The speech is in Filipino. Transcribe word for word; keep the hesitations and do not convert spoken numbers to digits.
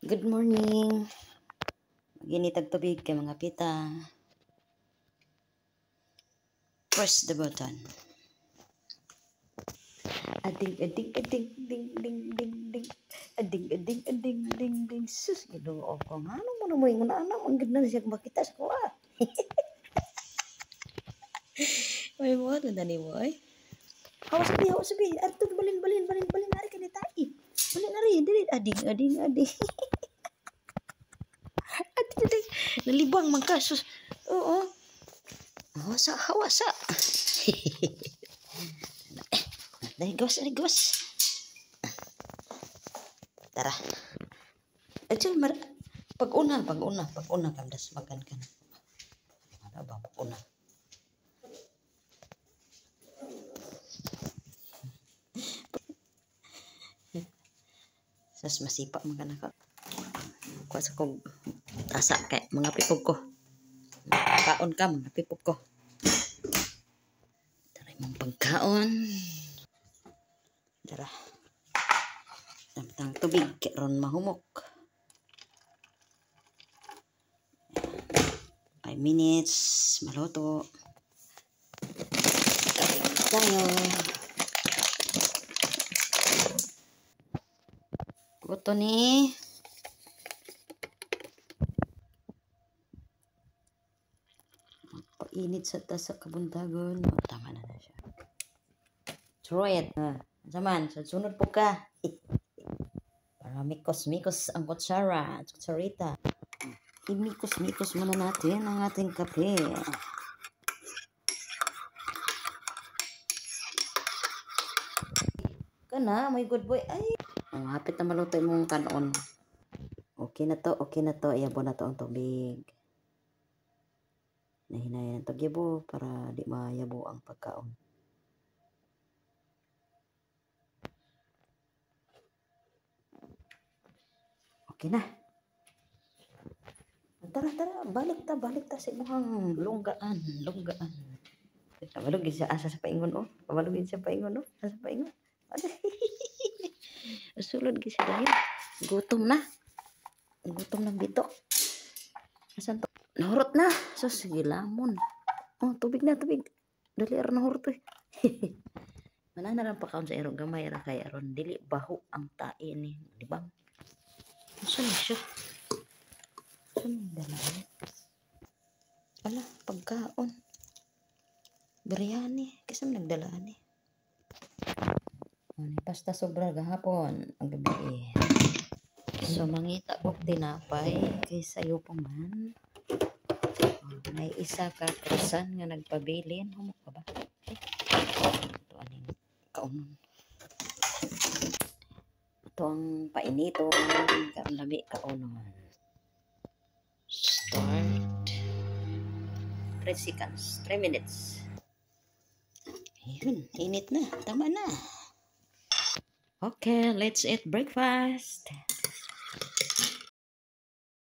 Good morning. Maginitag tubig kay mga pita. Press the button. Ading, ading, ading, ding, ding, ding, ding. Ading, ading, ading, ding, ding. Sus, ginoo ko. Ano mo na mo yung anak? Ang ganda na siya makita sa kuha. May mo, ganda ni mo ay. Hawas sabi, hawas sabi. Arto, balin, balin, balin, balin. Ari ka ni tayo. Balin, ari. Ading, ading, ading, ading. Nalibang man ka. Sus. Oo. Hawasa, hawasa. Nahigwas, nahigwas. Tara. Adyo, mar... Pag-una, pag-una, pag-una. Kamdas, magan ka na. Ano ba, pag-una? Sas masipa mga ka. Kuha sa kong tasa kay mga pipog ko. Kaon ka mga pipog ko. Tara mong pagkaon. Tara. Tamtang tubig ron mahumok. five minutes maluto. Tara tayo. Buto ni init sa tasa kabuntagon. Oh, tama na na siya. Try it. Ah, zaman, sa sunod po ka. Para mikos-mikos ang kutsara, kutsarita. Imikos-mikos muna natin ang ating kape. Kana, my good boy. Ay, oh, hapit na maluto mong kanon. Okay na to, okay na to. Iyabo na to ang tubig. Nahinayan ang tagyabo para di mayabo ang pagkaon. Okay na. Tara, tara. Balik ta, balik ta sa imuhang lunggaan. Lunggaan. Pabalugin siya asa sa paingon, oh. Pabalugin siya paingon, oh. Asa paingon. Sulod gisi dahil. Gutom na. Gutom na bito. Asan to? Nahurot na. So, sige lamon. Oh, tubig na, tubig. Dali aron nahurot eh. Mana na lang pakaon sa irong gamay ra kay aron dili baho ang tae ni, di ba? Saan siya? Saan dala? Ala, pagkaon. Biryani. Kasi nagdala ni. Ano, pasta sobra gahapon ang gabi. So, mangita ko tinapay kay sayo pa man. May isa ka krisan nga nagpabilin. Humok ka ba? Ito aning kaunon. Ito ang painito. Karlabi kaunon. Start. three seconds. three minutes. Ayun, init na. Tama na. Okay, let's eat breakfast.